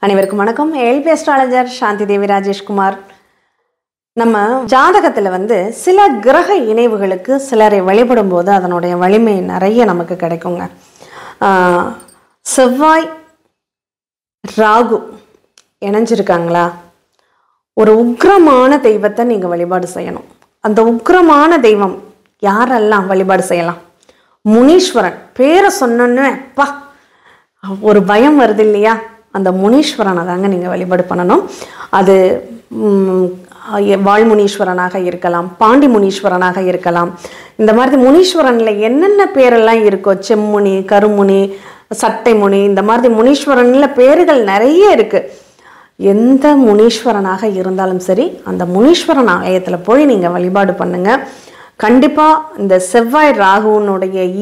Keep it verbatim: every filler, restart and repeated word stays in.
அனைவருக்கும் வணக்கம். L P astrologer Shanthi Devi Rajeshkumar. நம்ம ஜாதகத்தில் வந்து சில கிரக இணைவுகளுக்கு சிலரை வழிபடும் போது அதனுடைய வலிமை நிறைய நமக்கு கிடைக்குங்க. செவ்வாய் ராகு இணைஞ்சிருக்காங்களா, ஒரு உக்ரமான தெய்வத்தை நீங்கள் வழிபாடு செய்யணும். அந்த உக்ரமான தெய்வம் யாரெல்லாம் வழிபாடு செய்யலாம்? முனீஸ்வரன் பேரை சொன்னோன்னு அப்பா ஒரு பயம் வருது இல்லையா? அந்த முனீஸ்வரனை தாங்க நீங்கள் வழிபாடு பண்ணணும். அது வாழ்முனீஸ்வரனாக இருக்கலாம், பாண்டி முனீஸ்வரனாக இருக்கலாம். இந்த மாதிரி முனீஸ்வரனில் என்னென்ன பேரெல்லாம் இருக்கோ, செம்முனி, கருமுனி, சட்டை முனி, இந்த மாதிரி முனீஸ்வரனில் பேர்கள் நிறைய இருக்குது. எந்த முனீஸ்வரனாக இருந்தாலும் சரி, அந்த முனீஸ்வரன் ஆலயத்தில் போய் நீங்கள் வழிபாடு பண்ணுங்கள். கண்டிப்பாக இந்த செவ்வாய் ராகுனுடைய